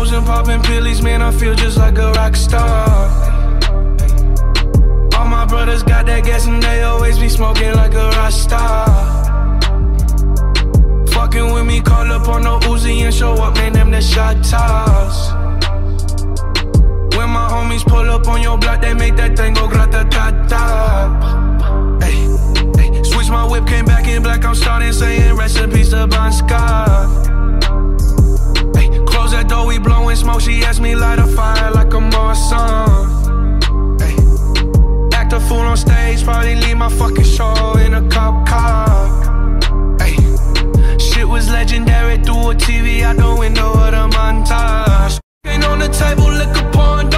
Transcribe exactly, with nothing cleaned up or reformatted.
hoes and popping pillies, man, I feel just like a rock star. All my brothers got that gas and they always be smoking like a rock star. Fucking with me, call up on no Uzi and show up, man, them the shot toss. When my homies pull up on your block, they make that thing go grata-ta-ta. Ay, ay. Switch my whip, came back in black, I'm starting saying recipes to Bon Scott. Ay, close that door, we blowing smoke, she asked me light a fire like a Marsan. Ay, act a fool on stage, probably leave my fucking show in a cop car. Ay, shit was legendary through a T V out the window of the montage. Ain't on the table, liquor pouring.